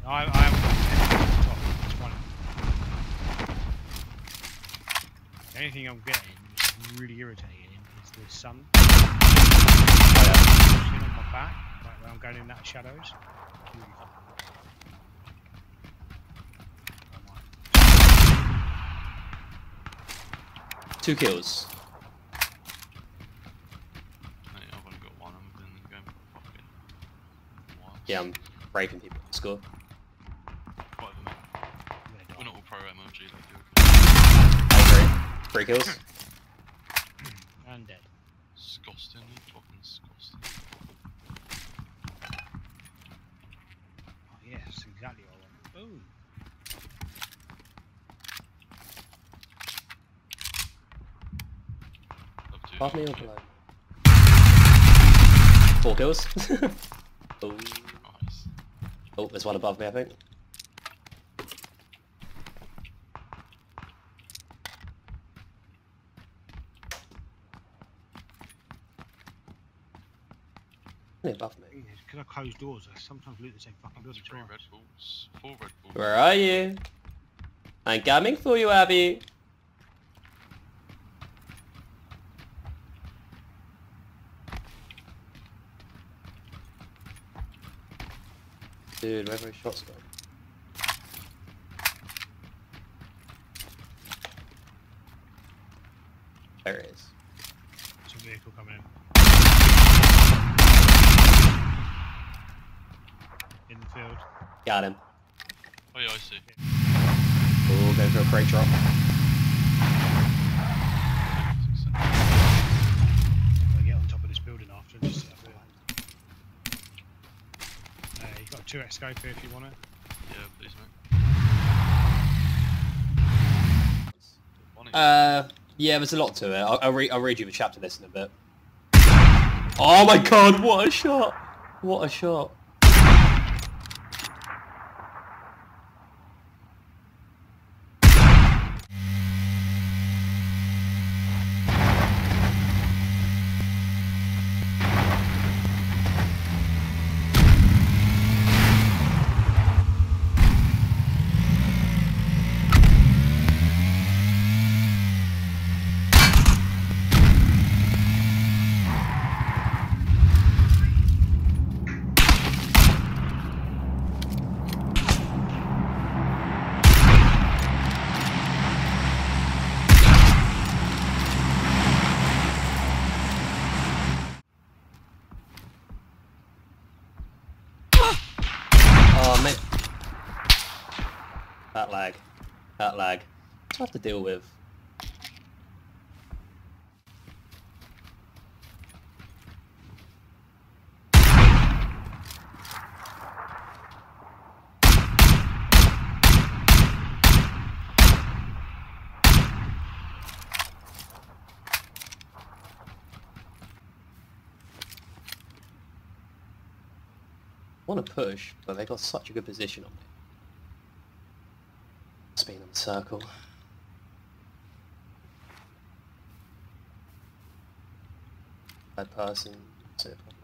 I am top. It's one. The only thing I'm getting, which is really irritating, is the sun. Oh, On my back, like where I'm going in that shadows. Really fucking 2 kills. I've only got one. I'm in the game for fucking while. Yeah, I'm raping people to score. Whatever, man. yeah, We're not all pro MLG, like you. I agree. 3 kills. and dead. Disgusting, fucking disgusting. Oh, yes, exactly what I want. Boom. Love to. Above me or below? 4 kills. Oh. Nice. Oh, there's one above me, I think. Yeah, above me. Because I close doors, I sometimes loot the same fucking building 3 twice. Red Bulls. 4 Red Bulls. Where are you? I'm coming for you, Abby. Dude, wherever his shot's gone. There it is. There's a vehicle coming in. In the field. Got him. Oh yeah, I see. Oh, going for a crate drop. I'm gonna get on top of this building after and just sit up here. You've got a 2x scope here if you want it. Yeah, please, mate. Yeah, there's a lot to it. I'll read you the chapter list in a bit. Oh my god, what a shot! What a shot. Oh, mate. That lag. That lag. It's hard to deal with. I want to push, but they got such a good position on me. Spin on the circle. Bad person. That's it, probably.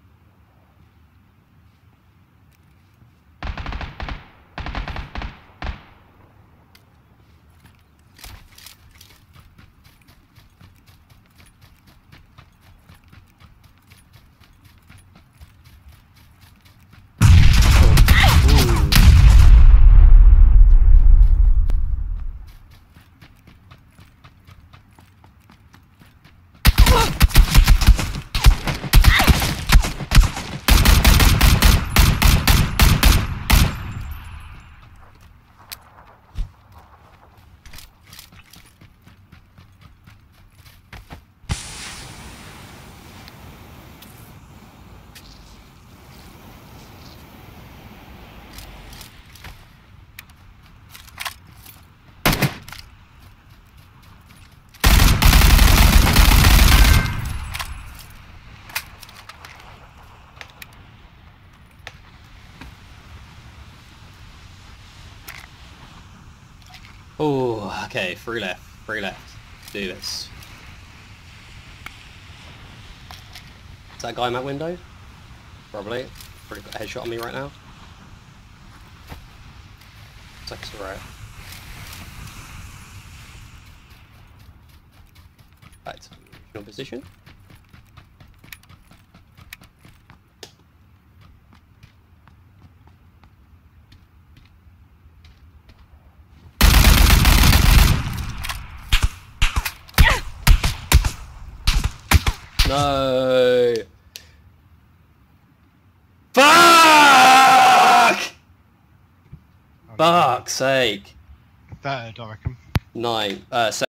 Oh, okay, 3 left, 3 left. Let's do this. Is that guy in that window? Probably. Probably got a headshot on me right now. Looks like it's alright. Back to the original position. No. Fuck! Fuck's sake. Third, I reckon. 9.